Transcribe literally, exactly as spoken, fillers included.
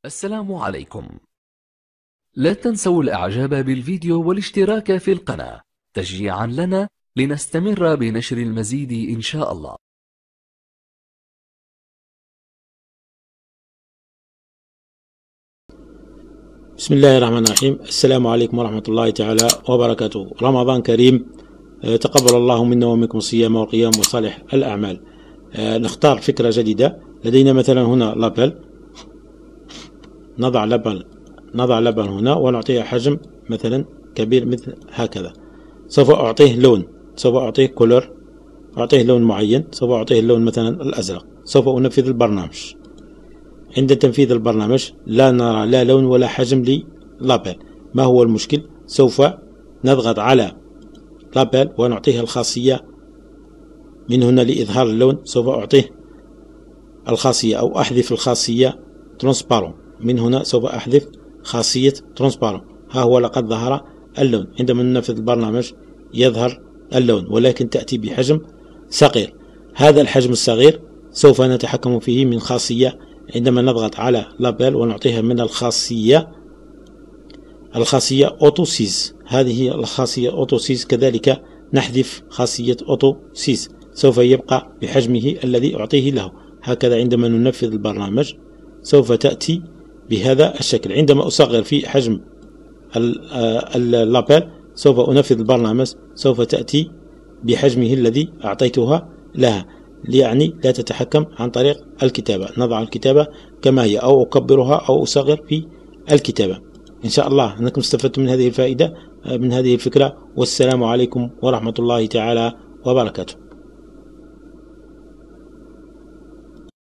السلام عليكم. لا تنسوا الاعجاب بالفيديو والاشتراك في القناة تشجيعا لنا لنستمر بنشر المزيد ان شاء الله. بسم الله الرحمن الرحيم. السلام عليكم ورحمة الله تعالى وبركاته. رمضان كريم، تقبل الله منا ومنكم الصيام والقيام وصالح الأعمال. نختار فكرة جديدة. لدينا مثلا هنا لابل، نضع لابل نضع لابل هنا ونعطيه حجم مثلا كبير مثل هكذا. سوف أعطيه لون، سوف أعطيه كولر، أعطيه لون معين، سوف أعطيه اللون مثلا الأزرق. سوف أنفذ البرنامج. عند تنفيذ البرنامج لا نرى لا لون ولا حجم للابل. ما هو المشكل؟ سوف نضغط على لابل ونعطيه الخاصية من هنا لإظهار اللون. سوف أعطيه الخاصية أو أحذف الخاصية ترانسبارون. من هنا سوف أحذف خاصية ترانسبارون. ها هو لقد ظهر اللون. عندما ننفذ البرنامج يظهر اللون، ولكن تأتي بحجم صغير. هذا الحجم الصغير سوف نتحكم فيه من خاصية. عندما نضغط على لابل ونعطيها من الخاصية الخاصية أوتو سيز، هذه الخاصية أوتو سيز. كذلك نحذف خاصية أوتو سيز، سوف يبقى بحجمه الذي أعطيه له. هكذا عندما ننفذ البرنامج سوف تأتي بهذا الشكل. عندما أصغر في حجم اللابل سوف أنفذ البرنامج، سوف تأتي بحجمه الذي أعطيتها لها. يعني لا تتحكم عن طريق الكتابة. نضع الكتابة كما هي أو أكبرها أو أصغر في الكتابة. إن شاء الله أنكم استفدتم من هذه الفائدة من هذه الفكرة. والسلام عليكم ورحمة الله تعالى وبركاته.